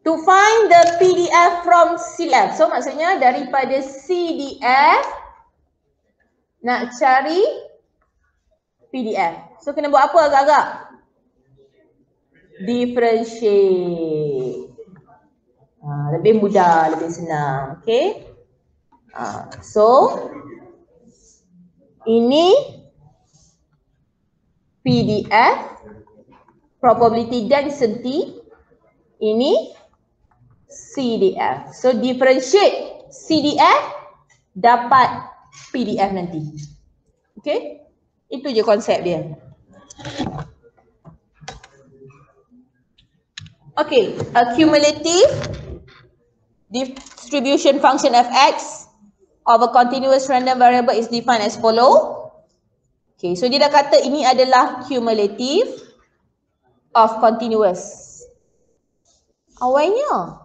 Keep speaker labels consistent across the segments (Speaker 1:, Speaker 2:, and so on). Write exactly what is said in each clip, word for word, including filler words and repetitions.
Speaker 1: To find the P D F from C L F. So maksudnya daripada C D F nak cari P D F. So kena buat apa agak-agak? Differentiate. Ha, lebih mudah, lebih senang. Okay. Ha, so ini P D F probability density, ini C D F. So differentiate C D F dapat P D F nanti. Okay? Itu je konsep dia. Okay, accumulative distribution function f x of a continuous random variable is defined as follow. Okay, so dia dah kata ini adalah cumulative of continuous. Awalnya.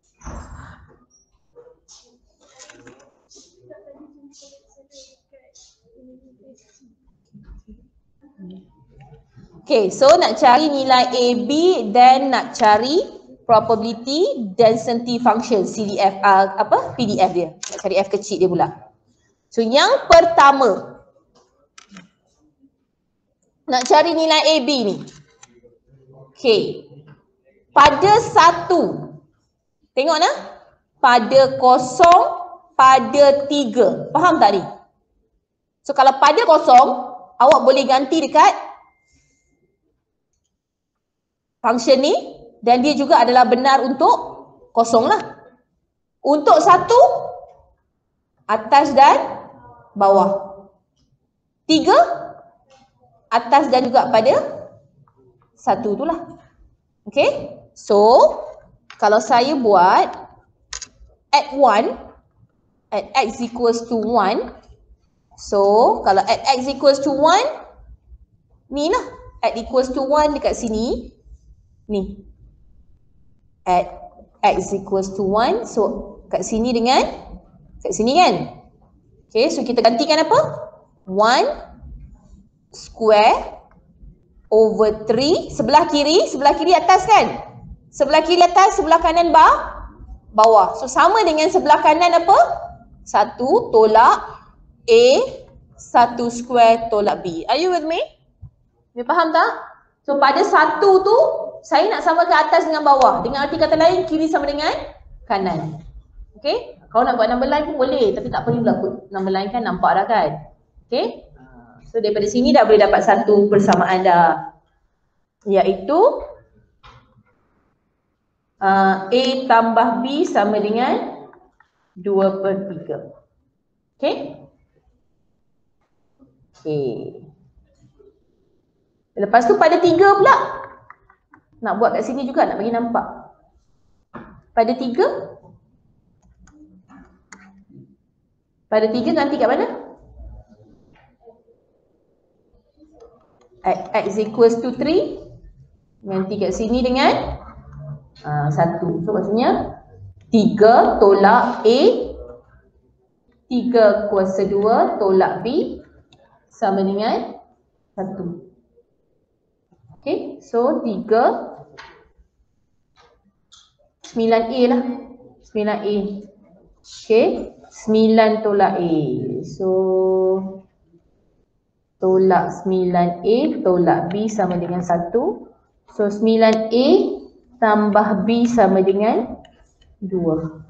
Speaker 1: Okay, so nak cari nilai A, B dan nak cari probability density function C D F, uh, apa? P D F dia. Nak cari F kecil dia pula. So yang pertama, nak cari nilai A, B ni. Okay. Pada satu. Tengok nah. Pada kosong, pada tiga. Faham tak ni? So kalau pada kosong, awak boleh ganti dekat function ni. Dan dia juga adalah benar untuk kosong lah. Untuk satu, atas dan bawah. Tiga, atas dan juga pada satu tu lah. Okay. So, kalau saya buat at one, at x equals to one. So, kalau at x equals to one, ni lah. At equals to one dekat sini. Ni. At x equals to one. So, kat sini dengan kat sini kan. Okay, so kita gantikan apa? one square over three. Sebelah kiri, sebelah kiri atas kan? Sebelah kiri atas, sebelah kanan bawah. Bawah. So sama dengan sebelah kanan apa? Satu tolak A, satu square tolak B. Are you with me? You faham tak? So pada satu tu, saya nak samakan atas dengan bawah. Dengan arti kata lain, kiri sama dengan kanan. Okay? Kalau nak buat number line pun boleh. Tapi tak perlulah number line kan, nampak dah kan? Okay? So daripada sini dah boleh dapat satu persamaan dah. Iaitu Uh, A tambah B sama dengan dua per tiga. Okay? Okay. Lepas tu pada tiga pula. Nak buat kat sini juga, nak bagi nampak. Pada tiga. Pada tiga ganti kat mana? At x equals to three. Ganti kat sini dengan Uh, satu. So maksudnya tiga tolak A, tiga kuasa dua tolak B sama dengan satu. Okay, so tiga, sembilan A lah. sembilan A. Okay, sembilan tolak A. So tolak sembilan A tolak B sama dengan satu. So sembilan A tambah B sama dengan dua.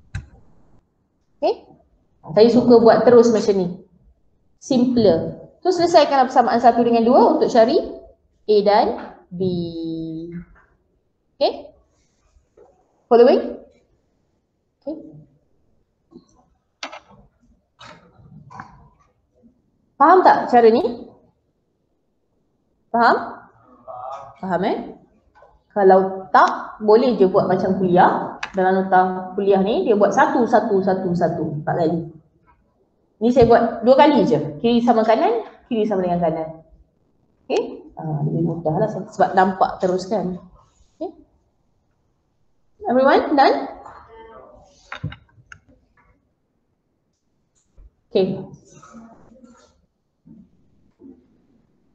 Speaker 1: Okay. Saya suka buat terus macam ni. Simpler. So selesaikan persamaan satu dengan dua untuk cari A dan B. Okay. Following? Okay. Faham tak cara ni? Faham? Faham eh? Kalau tak, boleh je buat macam kuliah. Dalam nota kuliah ni, dia buat satu, satu, satu, satu. Tak kali. Ni saya buat dua kali je. Kiri sama kanan, kiri sama dengan kanan. Okay? Ah, lebih mudah lah sebab nampak terus kan. Okay? Everyone, done? Okay.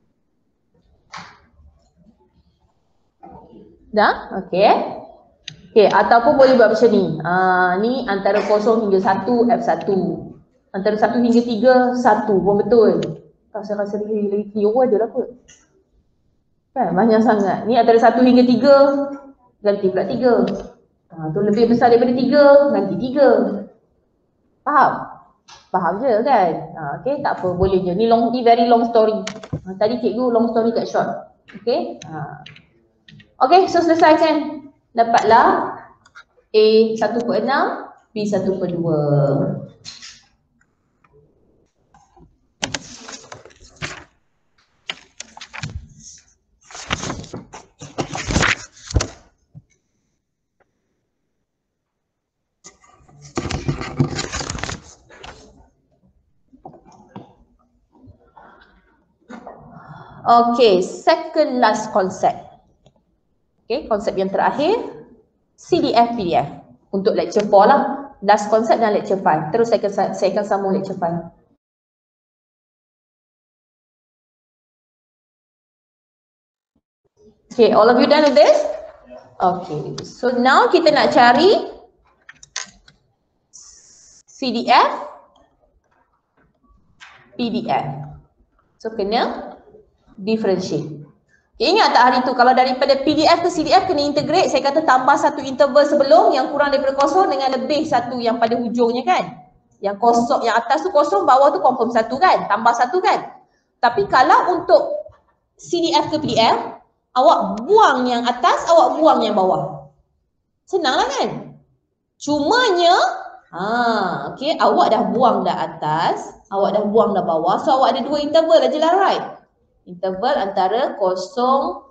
Speaker 1: Dah? Okay. Okay, ataupun boleh buat macam ni. Uh, ni antara kosong hingga satu, F satu. Antara satu hingga tiga, satu pun betul. Rasa rasa lagi lagi keliru ada lah kot. Kan, banyak sangat. Ni antara satu hingga tiga, ganti pula tiga. Ha, tu lebih besar daripada tiga, ganti tiga. Faham? Faham je kan? Ha, okay, tak apa, boleh je. Ni long, ni very long story. Ha, tadi cikgu long story kat short. Okay? Ha. Okay, so selesai kan? Dapatlah A satu per enam, B satu per dua. Okay, second last concept. Okay, konsep yang terakhir, C D F P D F. Untuk lecture four lah. Last concept dan lecture five. Terus saya akan, saya akan sambung lecture five. Okay, all of you done with this? Okay, so now kita nak cari C D F, P D F. So kena differentiate. Okay, ingat tak hari tu kalau daripada P D F ke C D F kena integrate, saya kata tambah satu interval sebelum yang kurang daripada kosong dengan lebih satu yang pada hujungnya kan. Yang kosong, yang atas tu kosong, bawah tu confirm satu kan, tambah satu kan. Tapi kalau untuk C D F ke P D F, awak buang yang atas, awak buang yang bawah. Senang lah kan? Cumanya, ha, okay, awak dah buang dah atas, awak dah buang dah bawah, so awak ada dua interval aja lah, right? Interval antara kosong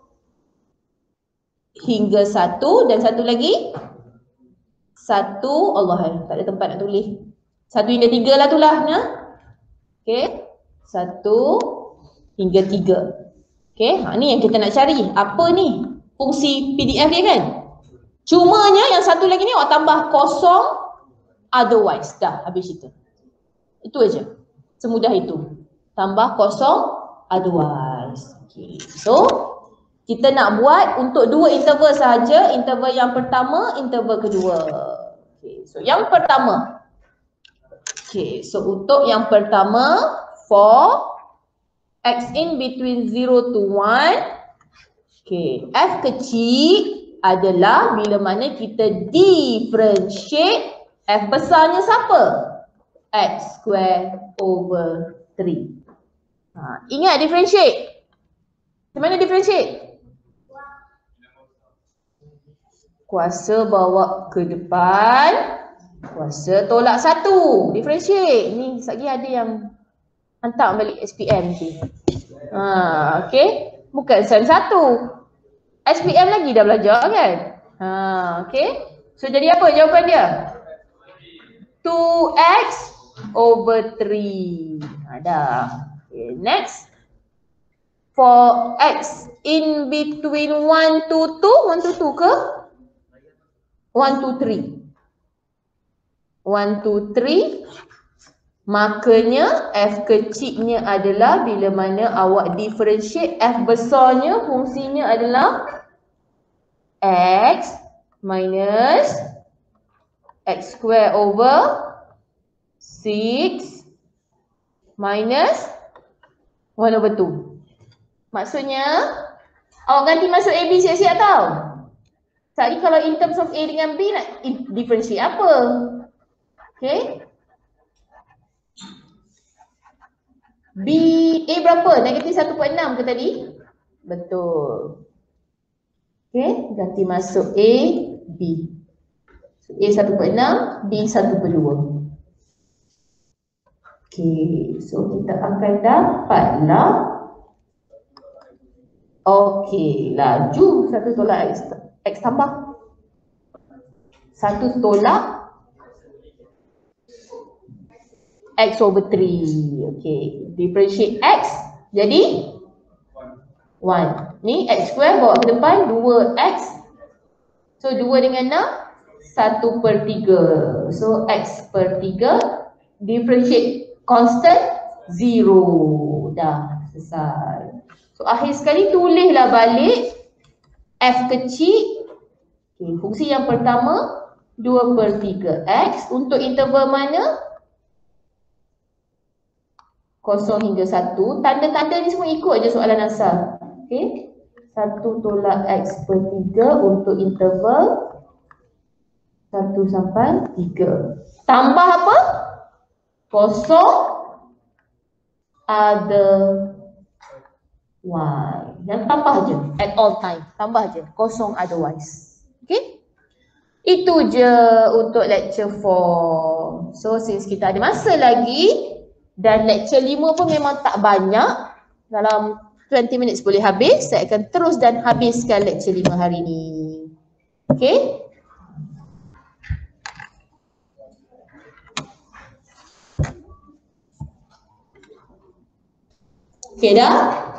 Speaker 1: hingga satu dan satu lagi satu, Allah, tak ada tempat nak tulis. Satu hingga tiga lah tu lah, nah. Okay, satu hingga tiga. Okay, ha, ni yang kita nak cari. Apa ni? Fungsi P D F dia kan? Cumanya yang satu lagi ni awak tambah kosong otherwise. Dah, habis itu. Itu aja. Semudah itu. Tambah kosong otherwise. Okay. So, kita nak buat untuk dua interval sahaja. Interval yang pertama, interval kedua. Okay. So, yang pertama. Okay. So, untuk yang pertama, for X in between zero to one. Okay. F kecil adalah bila mana kita differentiate F besarnya siapa? X square over three. Ha, ingat differentiate. Macam mana differentiate? Kuasa bawa ke depan, kuasa tolak satu. Differentiate. Ni sekejap lagi ada yang hantar balik S P M nanti. Ha, okay. Bukan sen satu. S P M lagi dah belajar kan? Ha, okay. So jadi apa jawapan dia? two X over three. Ha, dah. Okay, next. For X in between one to two, one to two ke? one to three. one to three. Makanya F kecilnya adalah bila mana awak differentiate F besarnya, fungsinya adalah X minus X square over six minus one over two. Maksudnya, awak ganti masuk A, B siap-siap tau. Sekali kalau in terms of A dengan B nak differentiate apa? Okay. B, A berapa? Negatif satu per enam ke tadi? Betul. Okay, ganti masuk A, B. So, A satu per enam, B satu per dua. Okay, so kita akan dapatlah. Okay, laju satu tolak X, X tambah. Satu tolak X over three. Okay, differentiate X jadi one. Ni X square bawa ke depan dua X. So dua dengan enam satu per tiga. So X per tiga differentiate constant zero. Dah selesai. So akhir sekali tulislah balik F kecil. Okay, fungsi yang pertama dua per tiga X untuk interval mana? kosong hingga satu. Tanda-tanda ni semua ikut je soalan asal. Okay. satu tolak X per tiga untuk interval satu sampai tiga. Tambah apa? Kosong ada Y. Dan tambah je at all time. Tambah je. Kosong otherwise. Okay. Itu je untuk lecture four. So since kita ada masa lagi dan lecture lima pun memang tak banyak, dalam dua puluh minit boleh habis, saya akan terus dan habiskan lecture lima hari ni. Okay. Okay dah?